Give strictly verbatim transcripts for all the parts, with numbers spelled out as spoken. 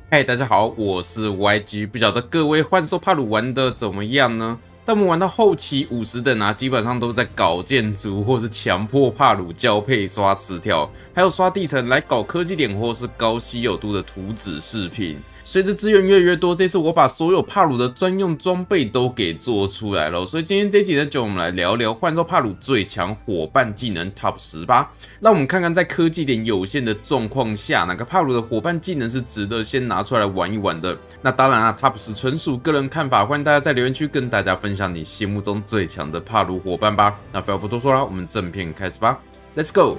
嗨，大家好，我是 Y G， 不晓得各位幻兽帕鲁玩的怎么样呢？当我们玩到后期五十等啊，基本上都在搞建筑，或是强迫帕鲁交配刷词条，还有刷地层来搞科技点或是高稀有度的图纸饰品。随着资源越来越多，这次我把所有帕鲁的专用装备都给做出来了，所以今天这集呢，就我们来聊聊幻兽帕鲁最强伙伴技能 Top 十吧。让我们看看在科技点有限的状况下，哪个帕鲁的伙伴技能是值得先拿出来玩一玩的。那当然啊 ，Top 十纯属个人看法，欢迎大家在留言区跟大家分享你心目中最强的帕鲁伙伴吧。那废话不多说了，我们正片开始吧 ，Let's go。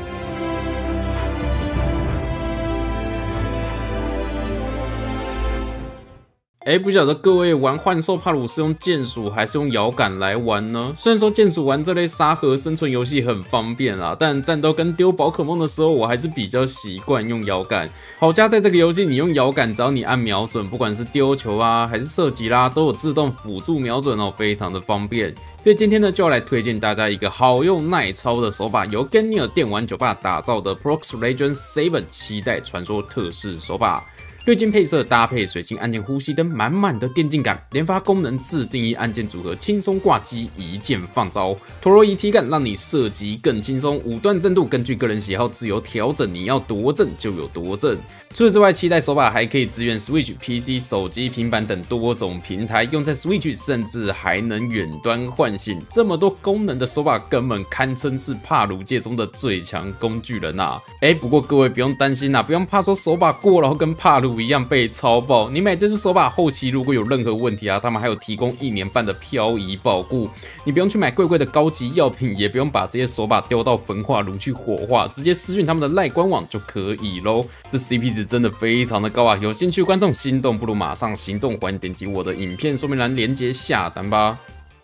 哎，不晓得各位玩幻兽帕鲁是用键鼠还是用摇杆来玩呢？虽然说键鼠玩这类沙盒生存游戏很方便啦，但战斗跟丢宝可梦的时候，我还是比较习惯用摇杆。好加在这个游戏，你用摇杆，只要你按瞄准，不管是丢球啊还是射击啦，都有自动辅助瞄准哦，非常的方便。所以今天呢，就要来推荐大家一个好用耐操的手把，由 Ganir 电玩酒吧打造的 Prox Legend seven 七代传说特仕手把。锐金配色搭配水晶按键呼吸灯，满满的电竞感。连发功能自定义按键组合，轻松挂机，一键放招。陀螺仪体感让你射击更轻松。五段震度根据个人喜好自由调整，你要多震就有多震。除此之外，七代手把还可以支援 Switch、P C、手机、平板等多种平台，用在 Switch 甚至还能远端唤醒。这么多功能的手把，根本堪称是帕鲁界中的最强工具人啊！哎，不过各位不用担心啊，不用怕说手把过劳跟帕鲁一样被超爆。你买这只手把后期如果有任何问题啊，他们还有提供一年半的漂移保固。你不用去买贵贵的高级药品，也不用把这些手把丢到焚化炉去火化，直接私讯他们的赖官网就可以咯。这 C P 值真的非常的高啊！有兴趣观众心动不如马上行动，欢迎点击我的影片说明栏连结下单吧。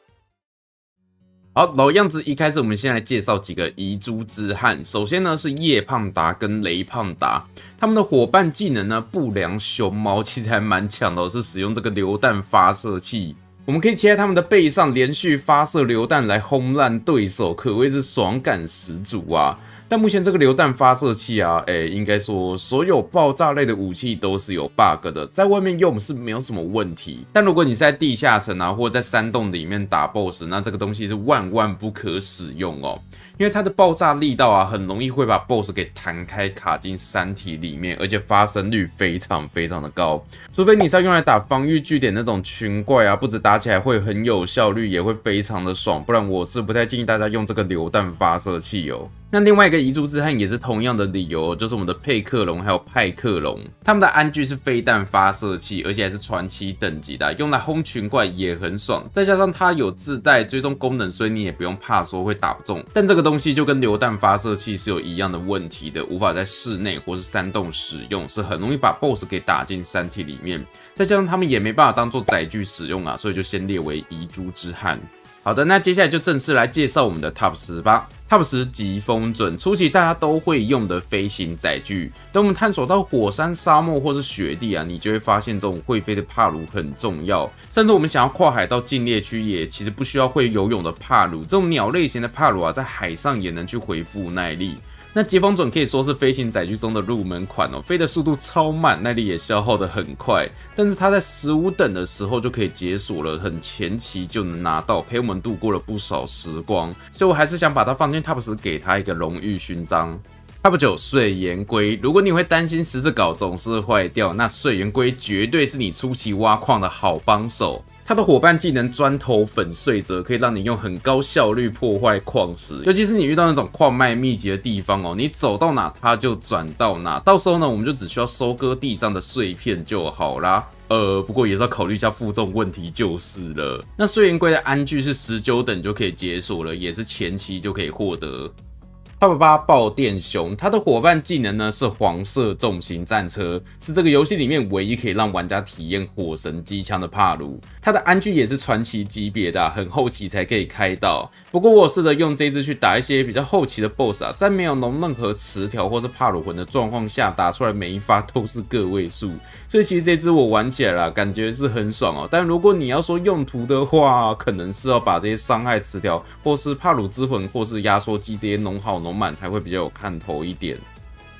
好，老样子，一开始我们先来介绍几个遗珠之憾。首先呢是叶胖达跟雷胖达，他们的伙伴技能呢不良熊猫其实还蛮强的，是使用这个榴弹发射器。我们可以骑在他们的背上，连续发射榴弹来轰烂对手，可谓是爽感十足啊！但目前这个榴弹发射器啊，哎、欸，应该说所有爆炸类的武器都是有 bug 的，在外面用是没有什么问题。但如果你是在地下层啊，或者在山洞里面打 boss， 那这个东西是万万不可使用哦。因为它的爆炸力道啊，很容易会把 boss 给弹开，卡进山体里面，而且发生率非常非常的高。除非你是要用来打防御据点那种群怪啊，不止打起来会很有效率，也会非常的爽，不然我是不太建议大家用这个榴弹发射器哦。那另外一个遗珠之憾也是同样的理由，就是我们的佩克隆还有派克隆，他们的安具是飞弹发射器，而且还是传奇等级的，用来轰群怪也很爽。再加上它有自带追踪功能，所以你也不用怕说会打不中。但这个东西就跟榴弹发射器是有一样的问题的，无法在室内或是山洞使用，是很容易把 boss 给打进山体里面。再加上他们也没办法当做载具使用啊，所以就先列为遗珠之憾。好的，那接下来就正式来介绍我们的 Top 十吧。Top 十疾风准，初期大家都会用的飞行载具。等我们探索到火山、沙漠或是雪地啊，你就会发现这种会飞的帕鲁很重要。甚至我们想要跨海到禁猎区，也其实不需要会游泳的帕鲁。这种鸟类型的帕鲁啊，在海上也能去恢复耐力。那疾风准可以说是飞行载具中的入门款哦，飞的速度超慢，耐力也消耗的很快。但是它在十五等的时候就可以解锁了，很前期就能拿到，陪我们度过了不少时光。所以我还是想把它放进 Top 十，给它一个荣誉勋章。Top 九睡岩龟，如果你会担心十字镐总是坏掉，那睡岩龟绝对是你初期挖矿的好帮手。它的伙伴技能砖头粉碎者可以让你用很高效率破坏矿石，尤其是你遇到那种矿脉密集的地方哦，你走到哪它就转到哪，到时候呢我们就只需要收割地上的碎片就好啦。呃，不过也是要考虑一下负重问题就是了。那睡岩龟的安具是十九等就可以解锁了，也是前期就可以获得。Top 八爆电熊，它的伙伴技能呢是黄色重型战车，是这个游戏里面唯一可以让玩家体验火神机枪的帕鲁。它的安具也是传奇级别的、啊，很后期才可以开到。不过我有试着用这支去打一些比较后期的 BOSS 啊，在没有弄任何词条或是帕鲁魂的状况下，打出来每一发都是个位数，所以其实这支我玩起来啦，感觉是很爽哦。但如果你要说用途的话，可能是要把这些伤害词条，或是帕鲁之魂，或是压缩机这些弄好。浓满才会比较有看头一点。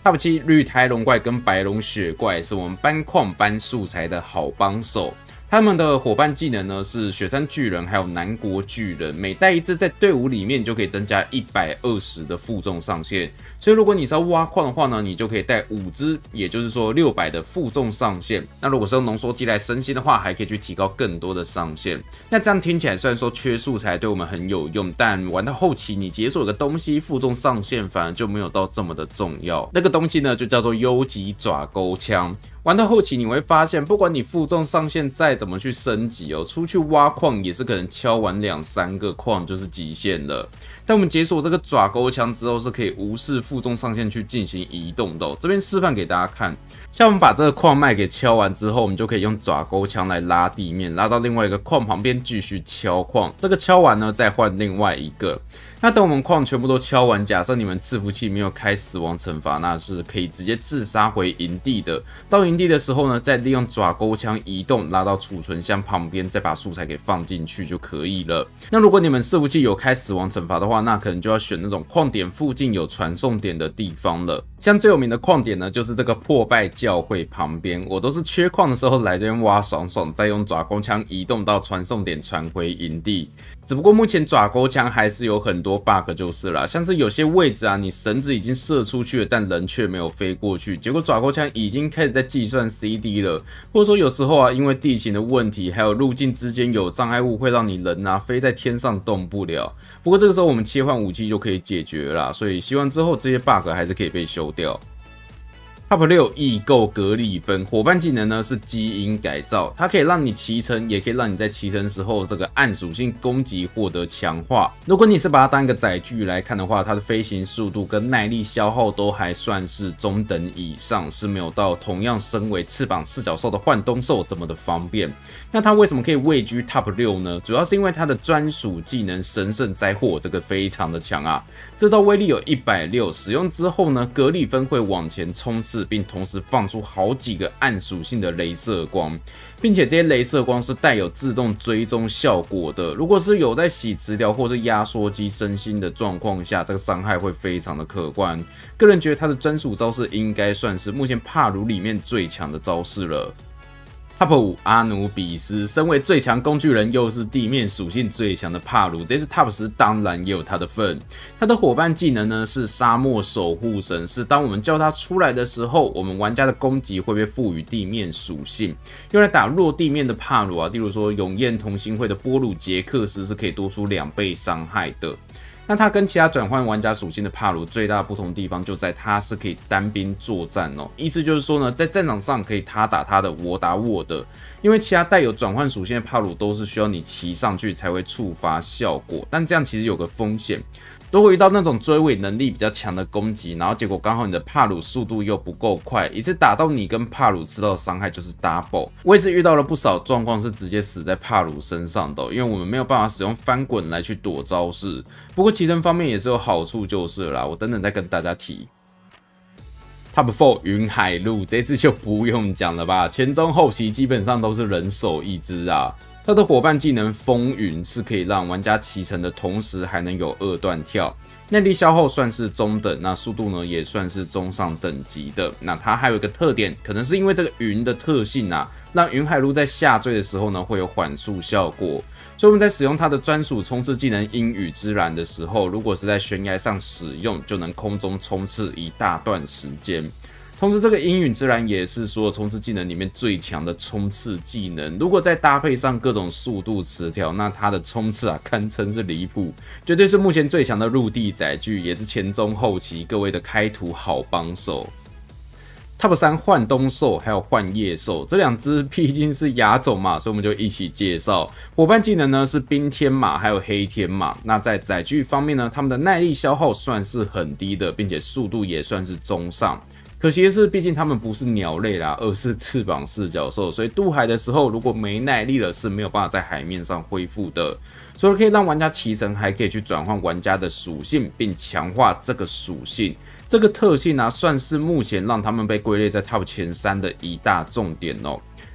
Top 七绿胎龙怪跟白龙雪怪是我们搬矿搬素材的好帮手。他们的伙伴技能呢是雪山巨人还有南国巨人，每带一只在队伍里面就可以增加一百二十的负重上限。所以如果你是要挖矿的话呢，你就可以带五只，也就是说六百的负重上限。那如果是用浓缩机来升星的话，还可以去提高更多的上限。那这样听起来虽然说缺素材对我们很有用，但玩到后期你解锁个东西负重上限反而就没有到这么的重要。那个东西呢就叫做优级爪钩枪。玩到后期你会发现，不管你负重上限再怎么去升级哦，出去挖矿也是可能敲完两三个矿就是极限了。但我们解锁这个爪钩枪之后，是可以无视负重上限去进行移动的哦。这边示范给大家看，像我们把这个矿脉给敲完之后，我们就可以用爪钩枪来拉地面，拉到另外一个矿旁边继续敲矿。这个敲完呢，再换另外一个。那等我们矿全部都敲完，假设你们伺服器没有开死亡惩罚，那是可以直接自杀回营地的。到营地的时候呢，再利用爪钩枪移动，拉到储存箱旁边，再把素材给放进去就可以了。那如果你们伺服器有开死亡惩罚的话，那可能就要选那种矿点附近有传送点的地方了。像最有名的矿点呢，就是这个破败教会旁边，我都是缺矿的时候来这边挖爽爽，再用爪钩枪移动到传送点传回营地。只不过目前爪钩枪还是有很多 bug 就是啦，像是有些位置啊，你绳子已经射出去了，但人却没有飞过去，结果爪钩枪已经开始在计算 C D 了，或者说有时候啊，因为地形的问题，还有路径之间有障碍物，会让你人啊飞在天上动不了。不过这个时候我们切换武器就可以解决了啦，所以希望之后这些 bug 还是可以被修掉。Top 六异构格里芬伙伴技能呢是基因改造，它可以让你骑乘，也可以让你在骑乘时候这个暗属性攻击获得强化。如果你是把它当一个载具来看的话，它的飞行速度跟耐力消耗都还算是中等以上，是没有到同样身为翅膀四角兽的幻冬兽这么的方便。那它为什么可以位居 Top 六呢？主要是因为它的专属技能神圣灾祸这个非常的强啊，这招威力有一百六十，使用之后呢，格里芬会往前冲刺，并同时放出好几个暗属性的雷射光，并且这些雷射光是带有自动追踪效果的。如果是有在洗磁条或是压缩机升星的状况下，这个伤害会非常的可观。个人觉得它的专属招式应该算是目前帕鲁里面最强的招式了。Top 五阿努比斯，身为最强工具人，又是地面属性最强的帕鲁，这次 Top 十当然也有他的份。他的伙伴技能呢是沙漠守护神，是当我们叫他出来的时候，我们玩家的攻击会被赋予地面属性，用来打弱地面的帕鲁啊，例如说永焰同心会的波鲁杰克斯是可以多出两倍伤害的。那它跟其他转换玩家属性的帕鲁最大的不同地方就在它是可以单兵作战哦，意思就是说呢，在战场上可以他打他的，我打我的，因为其他带有转换属性的帕鲁都是需要你骑上去才会触发效果，但这样其实有个风险。如果遇到那种追尾能力比较强的攻击，然后结果刚好你的帕鲁速度又不够快，一次打到你跟帕鲁吃到的伤害就是 double。我也是遇到了不少状况是直接死在帕鲁身上的，因为我们没有办法使用翻滚来去躲招式。不过骑乘方面也是有好处就是了啦，我等等再跟大家提。Top 四云海路这次就不用讲了吧，前中后期基本上都是人手一只啊。它的伙伴技能风云是可以让玩家骑乘的同时还能有二段跳，耐力消耗算是中等，那速度呢也算是中上等级的。那它还有一个特点，可能是因为这个云的特性啊，让云海路在下坠的时候呢会有缓速效果，所以我们在使用它的专属冲刺技能阴雨之蓝的时候，如果是在悬崖上使用，就能空中冲刺一大段时间。同时，这个阴雨之蓝也是所有冲刺技能里面最强的冲刺技能。如果再搭配上各种速度词条，那它的冲刺啊，堪称是离谱，绝对是目前最强的陆地载具，也是前中后期各位的开图好帮手。Top 三幻冬兽还有幻夜兽这两只毕竟是亚种嘛，所以我们就一起介绍。伙伴技能呢是冰天马还有黑天马。那在载具方面呢，他们的耐力消耗算是很低的，并且速度也算是中上。可惜的是，毕竟它们不是鸟类啦，而是翅膀四角兽，所以渡海的时候如果没耐力了，是没有办法在海面上恢复的。除了可以让玩家骑乘，还可以去转换玩家的属性，并强化这个属性。这个特性啊，算是目前让他们被归类在 Top 前三的一大重点哦。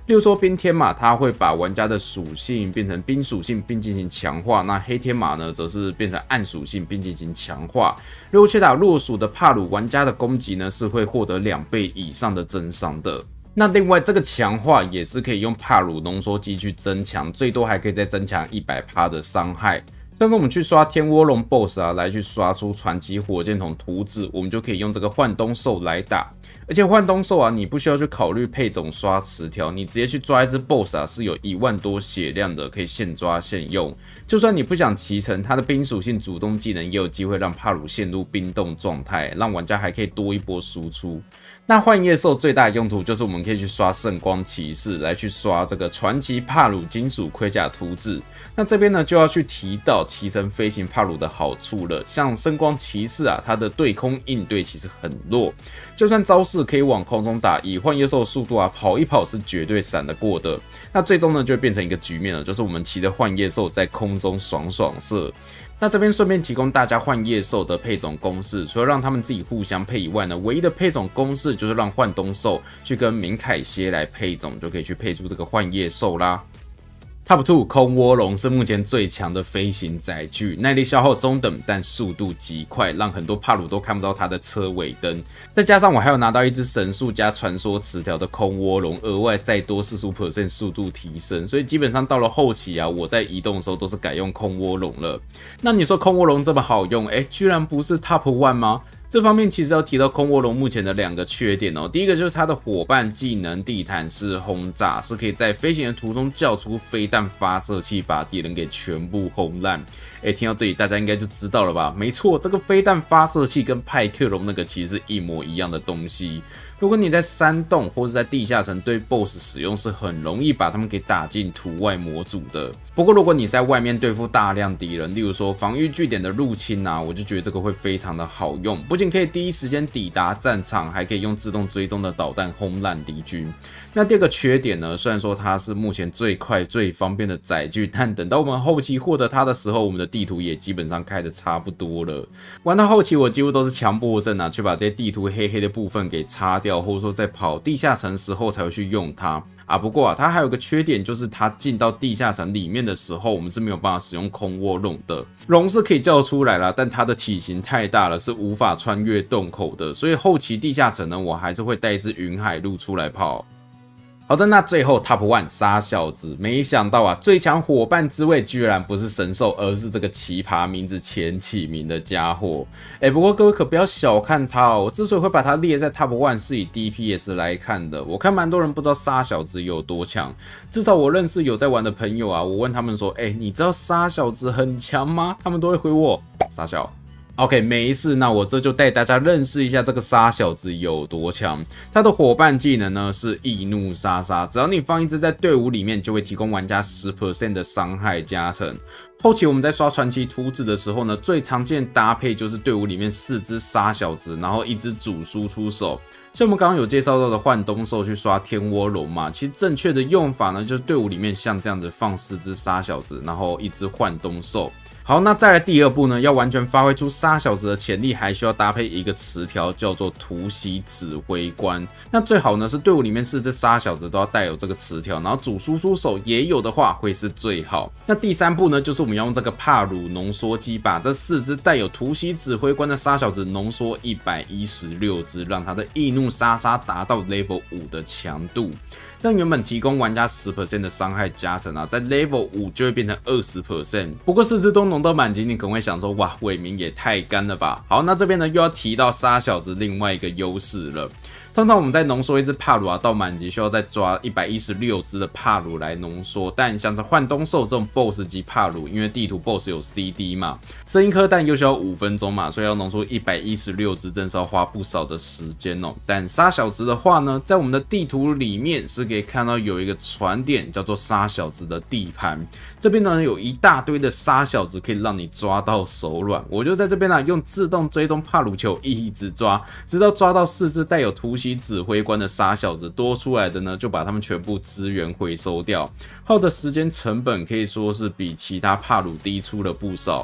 例如说冰天马，它会把玩家的属性变成冰属性并进行强化，那黑天马呢，则是变成暗属性并进行强化。如果去打弱属的帕鲁，玩家的攻击呢是会获得两倍以上的增伤的。那另外这个强化也是可以用帕鲁浓缩机去增强，最多还可以再增强 百分之百 的伤害。像是我们去刷天涡龙 boss 啊，来去刷出传奇火箭筒图纸，我们就可以用这个幻冬兽来打。而且幻冬兽啊，你不需要去考虑配种刷词条，你直接去抓一只 boss 啊，是有一万多血量的，可以现抓现用。就算你不想骑乘它的冰属性主动技能，也有机会让帕鲁陷入冰冻状态，让玩家还可以多一波输出。那幻夜兽最大的用途就是我们可以去刷圣光骑士，来去刷这个传奇帕鲁金属盔甲图纸。那这边呢就要去提到骑乘飞行帕鲁的好处了。像圣光骑士啊，它的对空应对其实很弱，就算招式可以往空中打，以幻夜兽的速度啊，跑一跑是绝对闪得过的。那最终呢就会变成一个局面了，就是我们骑着幻夜兽在空中爽爽射。那这边顺便提供大家幻夜兽的配种公式，除了让他们自己互相配以外呢，唯一的配种公式就是让幻冬兽去跟明凯蝎来配种，就可以去配出这个幻夜兽啦。Top 二空涡龙是目前最强的飞行载具，耐力消耗中等，但速度极快，让很多帕鲁都看不到它的车尾灯。再加上我还有拿到一只神速加传说词条的空涡龙，额外再多 百分之四十五 速度提升，所以基本上到了后期啊，我在移动的时候都是改用空涡龙了。那你说空涡龙这么好用，哎，居然不是 Top 一 吗？这方面其实要提到空涡龙目前的两个缺点哦。第一个就是它的伙伴技能地毯式轰炸，是可以在飞行的途中叫出飞弹发射器，把敌人给全部轰烂。哎，听到这里大家应该就知道了吧？没错，这个飞弹发射器跟派克龙那个其实是一模一样的东西。如果你在山洞或是在地下城对 boss 使用，是很容易把他们给打进图外模组的。不过如果你在外面对付大量敌人，例如说防御据点的入侵啊，我就觉得这个会非常的好用，不仅可以第一时间抵达战场，还可以用自动追踪的导弹轰烂敌军。那第二个缺点呢，虽然说它是目前最快最方便的载具，但等到我们后期获得它的时候，我们的地图也基本上开的差不多了。玩到后期我几乎都是强迫症啊，去把这些地图黑黑的部分给擦掉，或者说在跑地下城时候才会去用它啊。不过啊，它还有个缺点，就是它进到地下城里面的时候，我们是没有办法使用空涡龙的。龙是可以叫出来啦，但它的体型太大了，是无法穿越洞口的。所以后期地下城呢，我还是会带一只云海鹿出来跑。好的，那最后 Top 一 杀小子，没想到啊，最强伙伴之位居然不是神兽，而是这个奇葩名字前起名的家伙。哎，不过各位可不要小看他哦，我之所以会把它列在 Top 一 是以 D P S 来看的。我看蛮多人不知道杀小子有多强，至少我认识有在玩的朋友啊，我问他们说，哎，你知道杀小子很强吗？他们都会回我杀小。OK， 没事，那我这就带大家认识一下这个杀小子有多强。他的伙伴技能呢是易怒杀杀，只要你放一只在队伍里面，就会提供玩家 百分之十 的伤害加成。后期我们在刷传奇图纸的时候呢，最常见的搭配就是队伍里面四只杀小子，然后一只主输出手。像我们刚刚有介绍到的幻冬兽去刷天涡龙嘛，其实正确的用法呢，就是队伍里面像这样子放四只杀小子，然后一只幻冬兽。好，那再来第二步呢，要完全发挥出杀小子的潜力，还需要搭配一个词条，叫做突袭指挥官。那最好呢是队伍里面四只杀小子都要带有这个词条，然后主输出手也有的话会是最好。那第三步呢，就是我们要用这个帕鲁浓缩机，把这四只带有突袭指挥官的杀小子浓缩一百一十六只，让它的易怒杀杀达到 level 五的强度。这样原本提供玩家 百分之十 的伤害加成啊，在 level 五就会变成 百分之二十。不过四只都浓到满级，你可能会想说，哇，伟明也太干了吧。好，那这边呢又要提到杀小子另外一个优势了。通常我们在浓缩一只帕鲁啊到满级，需要再抓一百一十六只的帕鲁来浓缩。但像是幻冬兽这种 boss 级帕鲁，因为地图 boss 有 C D 嘛，生一颗蛋又需要五分钟嘛，所以要浓缩一百一十六只，真是要花不少的时间哦。但杀小子的话呢，在我们的地图里面是可以看到有一个传点叫做杀小子的地盘，这边呢有一大堆的杀小子可以让你抓到手软。我就在这边呢、啊、用自动追踪帕鲁球一直抓，直到抓到四只带有突袭指挥官的杀小子，多出来的呢就把他们全部资源回收掉，耗的时间成本可以说是比其他帕鲁低出了不少。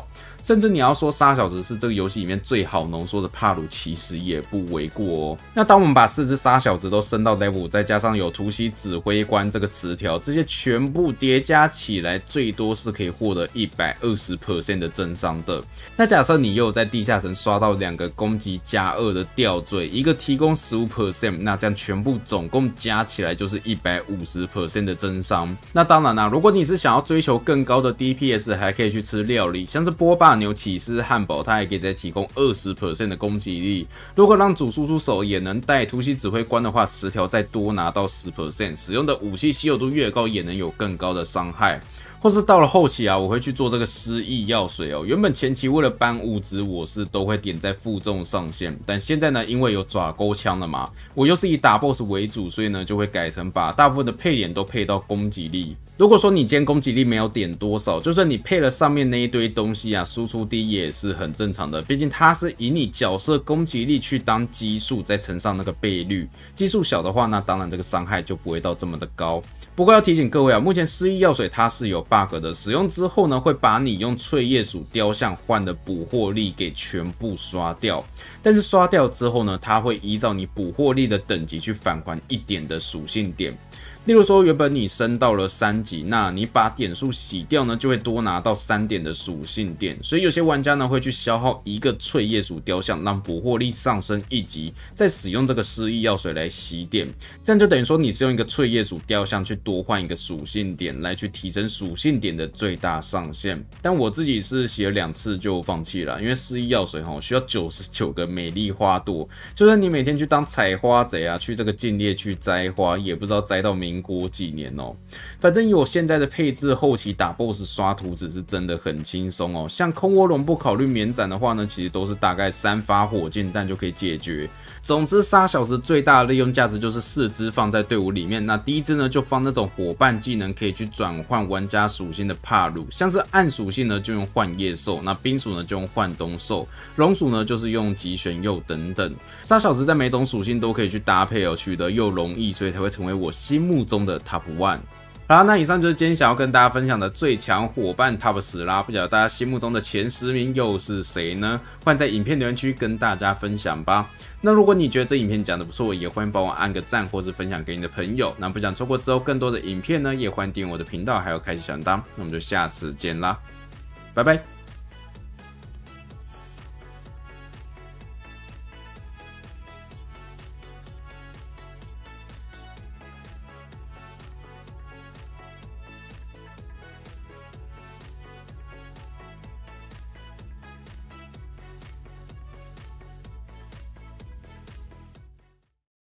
甚至你要说沙小子是这个游戏里面最好浓缩的帕鲁，其实也不为过哦。那当我们把四只沙小子都升到 level 五，再加上有突袭指挥官这个词条，这些全部叠加起来，最多是可以获得 百分之一百二十 的增伤的。那假设你又有在地下城刷到两个攻击加二的吊坠，一个提供 百分之十五， 那这样全部总共加起来就是一百五十 的增伤。那当然啦、啊，如果你是想要追求更高的 D P S， 还可以去吃料理，像是波霸牛起司汉堡，它还可以再提供 百分之二十 的攻击力。如果让主输出手也能带突袭指挥官的话，词条再多拿到 百分之十， 使用的武器稀有度越高，也能有更高的伤害。或是到了后期啊，我会去做这个失忆药水哦。原本前期为了搬物资，我是都会点在负重上限，但现在呢，因为有爪钩枪了嘛，我又是以打 boss 为主，所以呢就会改成把大部分的配点都配到攻击力。如果说你今天攻击力没有点多少，就算你配了上面那一堆东西啊，输出低也是很正常的。毕竟它是以你角色攻击力去当基数，再乘上那个倍率，基数小的话，那当然这个伤害就不会到这么的高。不过要提醒各位啊，目前失忆药水它是有 bug 的，使用之后呢，会把你用翠叶鼠雕像换的捕获力给全部刷掉。但是刷掉之后呢，它会依照你捕获力的等级去返还一点的属性点。例如说，原本你升到了三级，那你把点数洗掉呢，就会多拿到三点的属性点。所以有些玩家呢会去消耗一个翠叶鼠雕像，让捕获力上升一级，再使用这个失忆药水来洗点。这样就等于说你是用一个翠叶鼠雕像去多换一个属性点，来去提升属性点的最大上限。但我自己是洗了两次就放弃了，因为失忆药水吼需要九十九个美丽花朵，就算你每天去当采花贼啊，去这个禁猎区摘花，也不知道摘到民国几年哦。反正以我现在的配置，后期打 boss 刷图纸是真的很轻松哦。像空窝龙不考虑免斩的话呢，其实都是大概三发火箭弹就可以解决。总之，沙小子最大的利用价值就是四只放在队伍里面。那第一只呢，就放那种伙伴技能可以去转换玩家属性的帕鲁，像是暗属性呢就用幻夜兽，那冰属呢就用幻冬兽，龙属呢就是用极玄佑等等。沙小子在每种属性都可以去搭配哦，取得又容易，所以才会成为我心目中的 top one。好啦，那以上就是今天想要跟大家分享的最强伙伴 top 十啦，不晓得大家心目中的前十名又是谁呢？欢迎在影片留言区跟大家分享吧。那如果你觉得这影片讲得不错，也欢迎帮我按个赞，或是分享给你的朋友。那不想错过之后更多的影片呢，也欢迎订阅我的频道，还有开启小铃铛。那我们就下次见啦，拜拜。